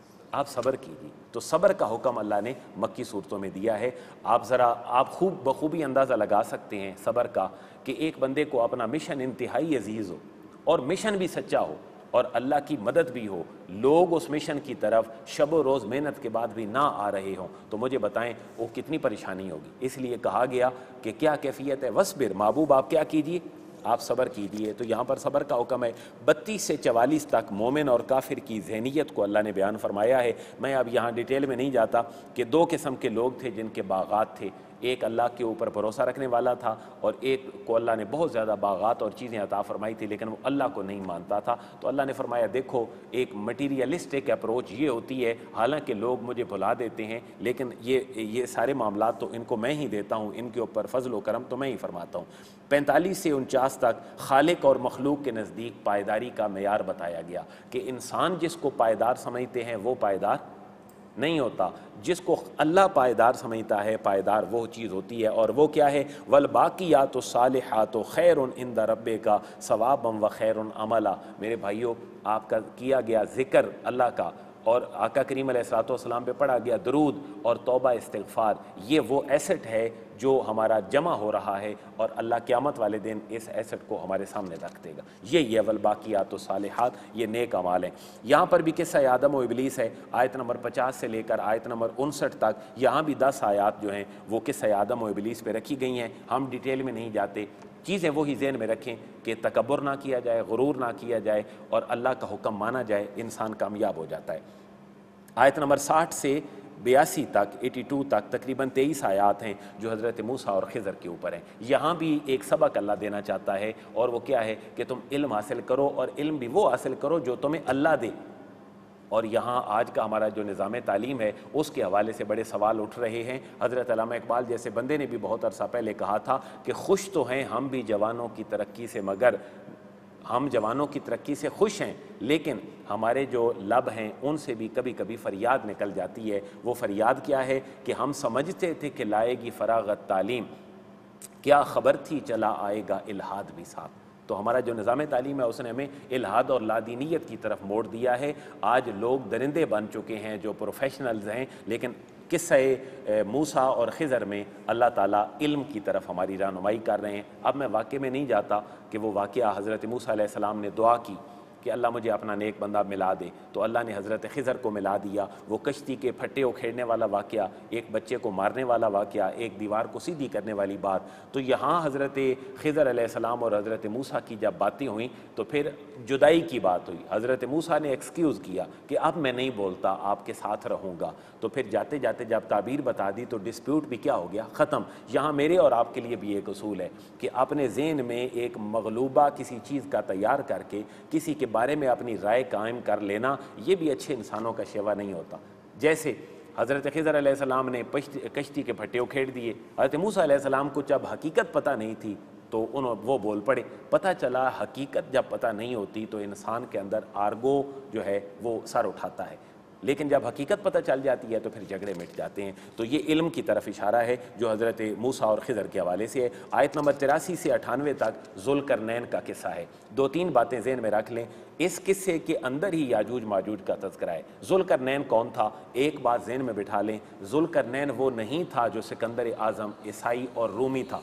آپ صبر کیجیے۔ تو صبر کا حکم اللہ نے مکی صورتوں میں دیا ہے۔ آپ ذرا آپ خوب بخوبی اندازہ لگا سکتے ہیں صبر کا، کہ ایک بندے کو اپنا مشن انتہائی عزیز ہو اور مشن بھی سچا ہو، اور اللہ کی مدد بھی ہو، لوگ اس مشن کی طرف شب و روز محنت کے بعد بھی نہ آ رہے ہوں، تو مجھے بتائیں وہ کتنی پریشانی ہوگی۔ اس لیے کہا گیا کہ کیا کیفیت ہے، وصبر، محبوب آپ کیا کیجئے، آپ صبر کیجئے۔ تو یہاں پر صبر کا حکم ہے۔ بتیس سے چوالیس تک مومن اور کافر کی ذہنیت کو اللہ نے بیان فرمایا ہے۔ میں اب یہاں ڈیٹیل میں نہیں جاتا کہ دو قسم کے لوگ تھے جن کے باغات تھے، ایک اللہ کے اوپر بھروسہ رکھنے والا تھا اور ایک کو اللہ نے بہت زیادہ باغات اور چیزیں عطا فرمائی تھی لیکن وہ اللہ کو نہیں مانتا تھا۔ تو اللہ نے فرمایا دیکھو ایک مٹیریلسٹک اپروچ یہ ہوتی ہے، حالانکہ لوگ مجھے بھلا دیتے ہیں لیکن یہ یہ سارے معاملات تو ان کو میں ہی دیتا ہوں، ان کے اوپر فضل و کرم تو میں ہی فرماتا ہوں۔ پینتالیس سے انچاس تک خالق اور مخلوق کے نزدیک پائیداری کا معیار بتایا گیا کہ انسان جس کو پائیدار سمجھتے ہیں وہ پائیدار نہیں ہوتا، جس کو اللہ پائیدار سمجھتا ہے پائیدار وہ چیز ہوتی ہے، اور وہ کیا ہے، والباقیات الصالحات خیر عند ربک ثوابا وخیر عملا۔ میرے بھائیوں، آپ کا کیا گیا ذکر اللہ کا اور آقا کریم علیہ الصلوۃ والسلام پہ پڑھا گیا درود اور توبہ استغفار، یہ وہ ایسٹ ہے جو ہمارا جمع ہو رہا ہے اور اللہ قیامت والے دن اس ایسٹ کو ہمارے سامنے رکھ دے گا۔ یہ یہ والباقیات الصالحات، یہ نیک اعمال ہیں۔ یہاں پر بھی قصہ آدم و ابلیس ہے، آیت نمبر پچاس سے لے کر آیت نمبر انسٹھ تک، یہاں بھی دس آیات جو ہیں وہ قصہ آدم و ابلیس پہ رکھی گئی ہیں۔ ہم ڈیٹیل میں نہیں جاتے، چیزیں وہی ذہن میں رکھیں کہ تکبر نہ کیا جائے، غرور نہ کیا جائے اور اللہ کا حکم مانا جائے، انسان کامیاب ہو جاتا ہے۔ آیت نمبر ساٹھ سے بیاسی تک، اٹھاسی تک تقریباً تیئیس آیات ہیں جو حضرت موسیٰ اور خضر کے اوپر ہیں۔ یہاں بھی ایک سبق اللہ دینا چاہتا ہے اور وہ کیا ہے کہ تم علم حاصل کرو اور علم بھی وہ حاصل کرو جو تمہیں اللہ دے۔ اور یہاں آج کا ہمارا جو نظام تعلیم ہے اس کے حوالے سے بڑے سوال اٹھ رہے ہیں۔ حضرت علامہ اقبال جیسے بندے نے بھی بہت عرصہ پہلے کہا تھا کہ خوش تو ہیں ہم بھی جوانوں کی ترقی سے، مگر ہم جوانوں کی ترقی سے خوش ہیں لیکن ہمارے جو لب ہیں ان سے بھی کبھی کبھی فریاد نکل جاتی ہے۔ وہ فریاد کیا ہے کہ ہم سمجھتے تھے کہ لائے گی فراغت تعلیم، کیا خبر تھی چلا آئے گا الہاد بھی ساتھ۔ تو ہمارا جو نظام تعلیم ہے اس نے ہمیں الہاد اور لادینیت کی طرف موڑ دیا ہے۔ آج لوگ درندے بن چکے ہیں جو پروفیشنلز ہیں، لیکن قصہ موسیٰ اور خضر میں اللہ تعالیٰ علم کی طرف ہماری رہنمائی کر رہے ہیں۔ اب میں واقعے میں نہیں جاتا کہ وہ واقعہ حضرت موسیٰ علیہ السلام نے دعا کی کہ اللہ مجھے اپنا نیک بندہ ملا دے، تو اللہ نے حضرت خضر کو ملا دیا۔ وہ کشتی کے پھٹے اکھیڑنے والا واقعہ، ایک بچے کو مارنے والا واقعہ، ایک دیوار کو سیدھی کرنے والی بات، تو یہاں حضرت خضر علیہ السلام اور حضرت موسیٰ کی جب باتیں ہوئیں تو پھر جدائی کی بات ہوئی۔ حضرت موسیٰ نے ایکسکیوز کیا کہ اب میں نہیں بولتا، آپ کے ساتھ رہوں گا، تو پھر جاتے جاتے جب تعبیر بتا دی تو ڈسپیوٹ بھی کیا ہو گیا، ختم۔ یہاں میرے اور آپ کے لیے بھی ایک اصول ہے کہ اپنے ذہن میں ایک مغلوبہ کسی چیز کا تیار کر کے کسی کے بارے میں اپنی رائے قائم کر لینا، یہ بھی اچھے انسانوں کا شیوا نہیں ہوتا۔ جیسے حضرت خضر علیہ السلام نے کشتی کے پھٹے اکھیڑ دیے، حضرت موسیٰ علیہ السلام کو جب حقیقت پتہ نہیں تھی تو انہوں وہ بول پڑے۔ پتہ چلا حقیقت جب پتہ نہیں ہوتی تو انسان کے اندر آرگو جو ہے وہ سر اٹھاتا ہے، لیکن جب حقیقت پتہ چل جاتی ہے تو پھر جھگڑے مٹ جاتے ہیں۔ تو یہ علم کی طرف اشارہ ہے جو حضرت موسیٰ اور خضر کے حوالے سے ہے۔ آیت نمبر تراسی سے اٹھانوے تک ذوالقرنین کا قصہ ہے۔ دو تین باتیں ذہن میں رکھ لیں، اس قصے کے اندر ہی یاجوج ماجوج کا تذکرہ ہے۔ ذوالقرنین کون تھا؟ ایک بات ذہن میں بٹھا لیں، ذوالقرنین وہ نہیں تھا جو سکندر اعظم عیسائی اور رومی تھا،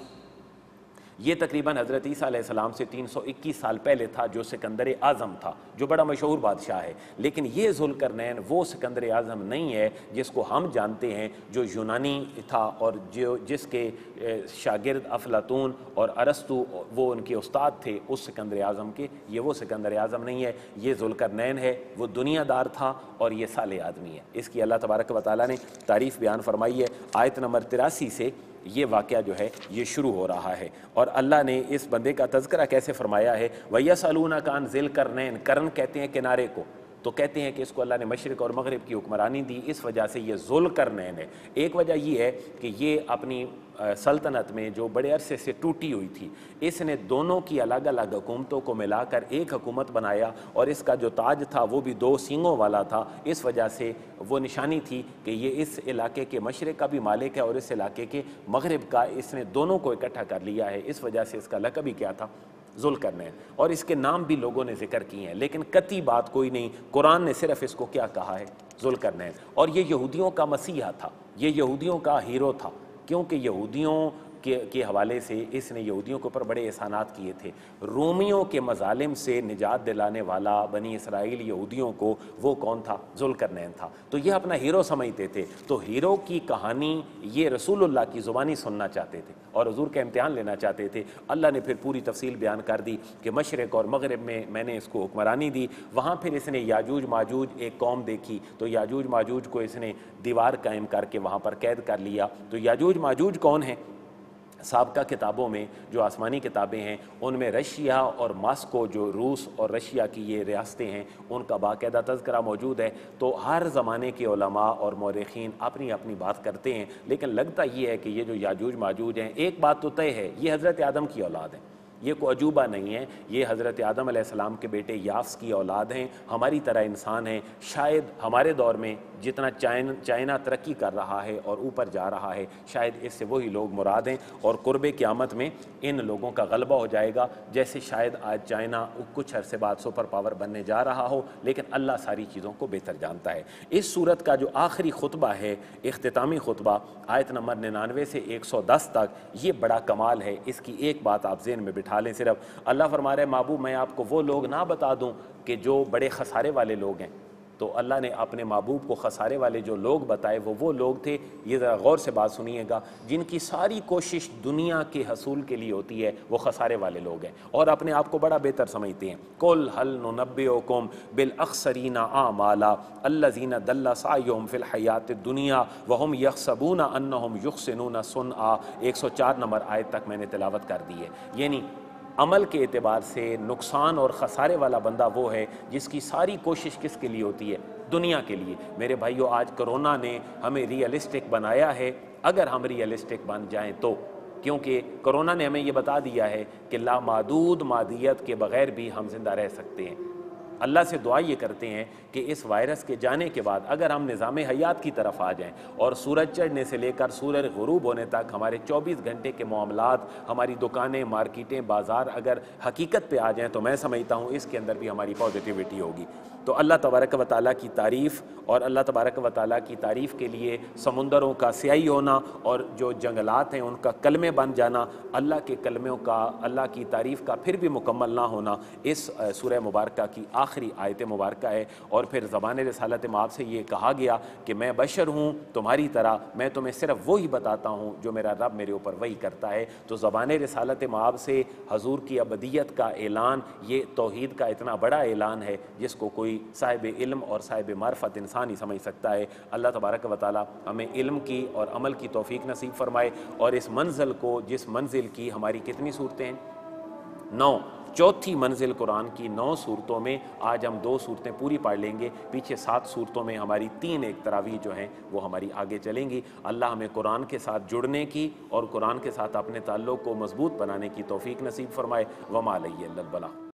یہ تقریباً حضرت عیسیٰ علیہ السلام سے تین سو اکیس سال پہلے تھا جو سکندر اعظم تھا، جو بڑا مشہور بادشاہ ہے۔ لیکن یہ ذوالقرنین وہ سکندر اعظم نہیں ہے جس کو ہم جانتے ہیں، جو یونانی تھا اور جو جس کے شاگرد افلاطون اور ارسطو وہ ان کے استاد تھے اس سکندر اعظم کے، یہ وہ سکندر اعظم نہیں ہے، یہ ذوالقرنین ہے۔ وہ دنیا دار تھا اور یہ صالح آدمی ہے۔ اس کی اللہ تبارک و تعالیٰ نے تعریف بیان فرمائی ہے۔ آیت نمبر تراسی سے یہ واقعہ جو ہے یہ شروع ہو رہا ہے اور اللہ نے اس بندے کا تذکرہ کیسے فرمایا ہے، وَيَسْأَلُونَكَ عَنْ ذِي الْقَرْنَيْنِ، قرن کہتے ہیں کنارے کو، تو کہتے ہیں کہ اس کو اللہ نے مشرق اور مغرب کی حکمرانی دی، اس وجہ سے یہ ذوالقرنین ہے۔ ایک وجہ یہ ہے کہ یہ اپنی سلطنت میں جو بڑے عرصے سے ٹوٹی ہوئی تھی، اس نے دونوں کی الگ الگ حکومتوں کو ملا کر ایک حکومت بنایا اور اس کا جو تاج تھا وہ بھی دو سینگوں والا تھا، اس وجہ سے وہ نشانی تھی کہ یہ اس علاقے کے مشرق کا بھی مالک ہے اور اس علاقے کے مغرب کا، اس نے دونوں کو اکٹھا کر لیا ہے، اس وجہ سے اس کا لقب ہی کیا تھا، ذوالقرنین۔ اور اس کے نام بھی لوگوں نے ذکر کیے ہیں لیکن قطعی بات کوئی نہیں، قرآن نے صرف اس کو کیا کہا ہے، ذوالقرنین۔ اور یہ یہودیوں کا مسیحا تھا، یہ یہودیوں کا ہیرو تھا، کیونکہ یہودیوں کے کے حوالے سے اس نے یہودیوں کے اوپر بڑے احسانات کیے تھے۔ رومیوں کے مظالم سے نجات دلانے والا بنی اسرائیل یہودیوں کو وہ کون تھا؟ ذوالقرنین تھا۔ تو یہ اپنا ہیرو سمجھتے تھے، تو ہیرو کی کہانی یہ رسول اللہ کی زبانی سننا چاہتے تھے اور حضور کا امتحان لینا چاہتے تھے۔ اللہ نے پھر پوری تفصیل بیان کر دی کہ مشرق اور مغرب میں میں نے اس کو حکمرانی دی۔ وہاں پھر اس نے یاجوج ماجوج ایک قوم دیکھی، تو یاجوج ماجوج کو اس نے دیوار قائم کر کے وہاں پر قید کر لیا۔ تو یاجوج ماجوج کون ہیں؟ سابقہ کتابوں میں جو آسمانی کتابیں ہیں ان میں رشیا اور ماسکو، جو روس اور رشیا کی یہ ریاستیں ہیں، ان کا باقاعدہ تذکرہ موجود ہے۔ تو ہر زمانے کے علماء اور مورخین اپنی اپنی بات کرتے ہیں، لیکن لگتا یہ ہے کہ یہ جو یاجوج ماجوج ہیں، ایک بات تو طے ہے، یہ حضرت آدم کی اولاد ہیں، یہ کوئی عجوبہ نہیں ہے، یہ حضرت آدم علیہ السلام کے بیٹے یافس کی اولاد ہیں، ہماری طرح انسان ہیں۔ شاید ہمارے دور میں جتنا چائنا چائنا ترقی کر رہا ہے اور اوپر جا رہا ہے، شاید اس سے وہی لوگ مراد ہیں، اور قرب قیامت میں ان لوگوں کا غلبہ ہو جائے گا، جیسے شاید آج چائنا کچھ عرصے بعد سپر پاور بننے جا رہا ہو، لیکن اللہ ساری چیزوں کو بہتر جانتا ہے۔ اس سورت کا جو آخری خطبہ ہے، اختتامی خطبہ، آیت نمبر ننانوے سے ایک سو دس تک، یہ بڑا کمال ہے۔ اس کی ایک بات آپ ذہن میں بٹھا لیں، صرف اللہ فرما رہے محبوب میں آپ کو وہ لوگ نہ بتا دوں کہ جو بڑے خسارے والے لوگ ہیں، تو اللہ نے اپنے محبوب کو خسارے والے جو لوگ بتائے وہ وہ لوگ تھے، یہ ذرا غور سے بات سنیے گا، جن کی ساری کوشش دنیا کے حصول کے لیے ہوتی ہے، وہ خسارے والے لوگ ہیں اور اپنے آپ کو بڑا بہتر سمجھتے ہیں۔ قُلْ هَلْ نُنَبِّئُكُمْ بِالْأَخْسَرِينَ أَعْمَالًا الَّذِينَ ضَلَّ سَعْيُهُمْ فِي الْحَيَاةِ الدُّنْيَا وَهُمْ يَحْسَبُونَ أَنَّهُمْ يُحْسِنُونَ صُنْعًا۔ ایک سو چار نمبر آیت تک میں نے تلاوت کر دی ہے۔ یعنی عمل کے اعتبار سے نقصان اور خسارے والا بندہ وہ ہے جس کی ساری کوشش کس کے لیے ہوتی ہے؟ دنیا کے لیے۔ میرے بھائیو، آج کرونا نے ہمیں ریئلسٹک بنایا ہے، اگر ہم ریئلسٹک بن جائیں تو، کیونکہ کرونا نے ہمیں یہ بتا دیا ہے کہ لامحدود مادیت کے بغیر بھی ہم زندہ رہ سکتے ہیں۔ اللہ سے دعا یہ کرتے ہیں کہ اس وائرس کے جانے کے بعد اگر ہم نظام حیات کی طرف آ جائیں اور سورج چڑھنے سے لے کر سورج غروب ہونے تک ہمارے چوبیس گھنٹے کے معاملات، ہماری دکانیں، مارکیٹیں، بازار اگر حقیقت پہ آ جائیں، تو میں سمجھتا ہوں اس کے اندر بھی ہماری پازیٹیوٹی ہوگی۔ تو اللہ تبارک و تعالیٰ کی تعریف، اور اللہ تبارک و تعالیٰ کی تعریف کے لیے سمندروں کا سیاہی ہونا اور جو جنگلات ہیں ان کا کلمے بن جانا، اللہ کے کلموں کا، اللہ کی تعریف کا پھر بھی مکمل نہ ہونا، اس سورہ مبارکہ کی آخری آیت مبارکہ ہے۔ اور پھر زبان رسالت مآب سے یہ کہا گیا کہ میں بشر ہوں تمہاری طرح، میں تمہیں صرف وہی بتاتا ہوں جو میرا رب میرے اوپر وہی کرتا ہے۔ تو زبان رسالت مآب سے حضور کی ابدیت کا اعلان، یہ توحید کا اتنا بڑا اعلان ہے جس کو کوئی صاحب علم اور صاحب معرفت انسان ہی سمجھ سکتا ہے۔ اللہ تبارک و تعالی ہمیں علم کی اور عمل کی توفیق نصیب فرمائے، اور اس منزل کو، جس منزل کی ہماری کتنی صورتیں ہیں؟ نو، چوتھی منزل قرآن کی نو صورتوں میں آج ہم دو صورتیں پوری پڑھ لیں گے، پیچھے سات صورتوں میں ہماری تین ایک تراویح جو ہیں وہ ہماری آگے چلیں گی۔ اللہ ہمیں قرآن کے ساتھ جڑنے کی اور قرآن کے ساتھ اپنے تعلق کو مضبوط بنانے کی توفیق نصیب فرمائے۔ وما علیہ الا البلاغ۔